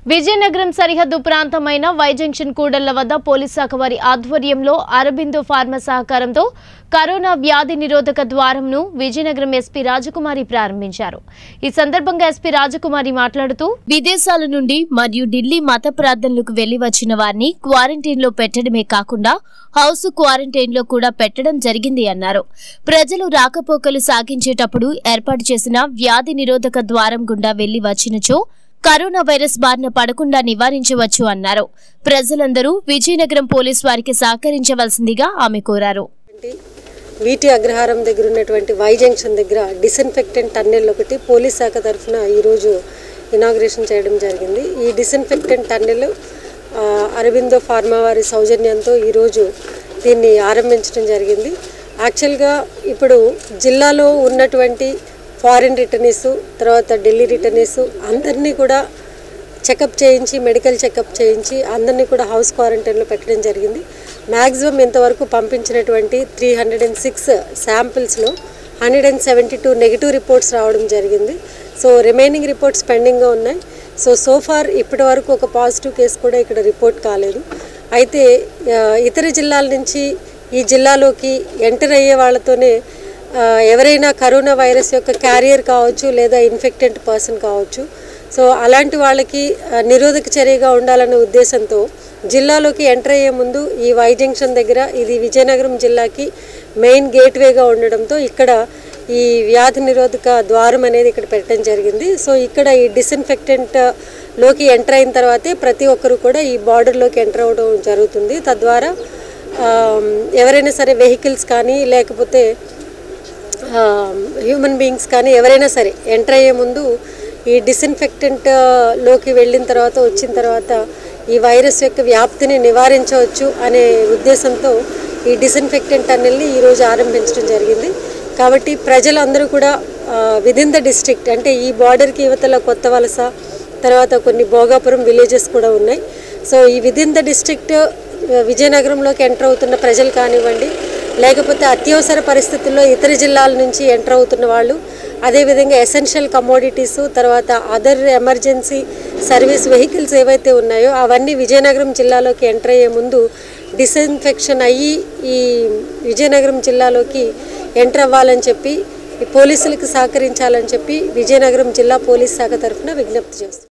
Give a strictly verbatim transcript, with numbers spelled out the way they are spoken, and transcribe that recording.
విజయనగరం సరిహద్దు ప్రాంతమైన Y junction కూడళ్ల వద్ద పోలీస్ శాఖ వారి ఆధ్వర్యంలో అరబిందో ఫార్మా సహకారంతో కరోనా వ్యాధి నిరోధక ద్వారంను విజయనగరం ఎస్పీ రాజకుమారి ప్రారంభించారు. ఈ సందర్భంగా ఎస్పీ రాజకుమారి మాట్లాడుతూ విదేశాల నుండి మరియు ఢిల్లీ మత ప్రార్థనలకు వెళ్లి వచ్చిన వారిని క్వారంటైన్ లో పెట్టడమే కాకుండా హౌస్ క్వారంటైన్ లో కూడా పెట్టడం జరిగింది అన్నారు. ప్రజలు రాకపోకలు సాగించేటప్పుడు ఏర్పాటు చేసిన వ్యాధి నిరోధక ద్వారం గుండా వెళ్లి వచ్చినచో కరోనా వైరస్ బారిన పడకుండా నివారించవచ్చు అన్నారు. ప్రజలందరూ విజయనగరం పోలీస్ వారికి సహకరించవలసిందిగా ఆమె కోరారు. వీటి అగ్రహారం దగ్గర ఉన్నటువంటి వై జంక్షన్ దగ్గర డిస్ఇన్ఫెక్టెంట్ టన్నెల్ ఒకటి పోలీస్ శాఖ తరఫున ఈరోజు ఇనాగ్రేషన్ చేయడం జరిగింది. ఈ డిస్ఇన్ఫెక్టెంట్ టన్నెల్ అరబిందో ఫార్మా వారి సౌజన్యంతో ఈరోజు దీన్ని ఆరంభించడం జరిగింది. యాక్చువల్గా ఇప్పుడు జిల్లాలో ఉన్నటువంటి ఫారిన్ రిటర్నీసు, తర్వాత ఢిల్లీ రిటర్నీసు అందరినీ కూడా చెకప్ చేయించి మెడికల్ చెకప్ చేయించి అందరినీ కూడా హౌస్ క్వారంటైన్లో పెట్టడం జరిగింది. మ్యాక్సిమం ఇంతవరకు పంపించినటువంటి త్రీ హండ్రెడ్ అండ్ సిక్స్ శాంపిల్స్లో hundred and seventy two negative reports రావడం జరిగింది. సో రిమైనింగ్ రిపోర్ట్స్ పెండింగ్గా ఉన్నాయి. సో సోఫార్ ఇప్పటి వరకు ఒక పాజిటివ్ కేసు కూడా ఇక్కడ రిపోర్ట్ కాలేదు. అయితే ఇతర జిల్లాల నుంచి ఈ జిల్లాలోకి ఎంటర్ అయ్యే వాళ్ళతోనే ఎవరైనా కరోనా వైరస్ యొక్క క్యారియర్ కావచ్చు లేదా ఇన్ఫెక్టెంట్ పర్సన్ కావచ్చు. సో అలాంటి వాళ్ళకి నిరోధక చర్యగా ఉండాలనే ఉద్దేశంతో జిల్లాలోకి ఎంటర్ అయ్యే ముందు ఈ వై జంక్షన్ దగ్గర ఇది విజయనగరం జిల్లాకి మెయిన్ గేట్వేగా ఉండడంతో ఇక్కడ ఈ వ్యాధి నిరోధక ద్వారం అనేది ఇక్కడ పెట్టడం జరిగింది. సో ఇక్కడ ఈ డిస్ఇన్ఫెక్టెంట్ లోకి ఎంటర్ అయిన తర్వాతే ప్రతి ఒక్కరు కూడా ఈ బార్డర్లోకి ఎంటర్ అవ్వడం జరుగుతుంది. తద్వారా ఎవరైనా సరే వెహికల్స్ కానీ లేకపోతే హ్యూమన్ బీయింగ్స్ కానీ ఎవరైనా సరే ఎంటర్ అయ్యే ముందు ఈ డిస్ఇన్ఫెక్టెంట్ లోకి వెళ్ళిన తర్వాత వచ్చిన తర్వాత ఈ వైరస్ యొక్క వ్యాప్తిని నివారించవచ్చు అనే ఉద్దేశంతో ఈ డిస్ఇన్ఫెక్టెంట్ టన్నెల్ని ఈరోజు ఆరంభించడం జరిగింది. కాబట్టి ప్రజలందరూ కూడా విదిన్ ద డిస్ట్రిక్ట్ అంటే ఈ బార్డర్కి యువతల కొత్త వలస తర్వాత కొన్ని భోగాపురం విలేజెస్ కూడా ఉన్నాయి. సో ఈ విదిన్ ద డిస్ట్రిక్ట్ విజయనగరంలోకి ఎంటర్ అవుతున్న ప్రజలు కానివ్వండి లేకపోతే అత్యవసర పరిస్థితుల్లో ఇతర జిల్లాల నుంచి ఎంటర్ అవుతున్న వాళ్ళు, అదేవిధంగా ఎసెన్షియల్ కమోడిటీసు తర్వాత అదర్ ఎమర్జెన్సీ సర్వీస్ వెహికల్స్ ఏవైతే ఉన్నాయో అవన్నీ విజయనగరం జిల్లాలోకి ఎంటర్ అయ్యే ముందు డిస్ఇన్ఫెక్షన్ అయ్యి ఈ విజయనగరం జిల్లాలోకి ఎంటర్ అవ్వాలని చెప్పి పోలీసులకు సహకరించాలని చెప్పి విజయనగరం జిల్లా పోలీస్ శాఖ తరఫున విజ్ఞప్తి చేస్తాం.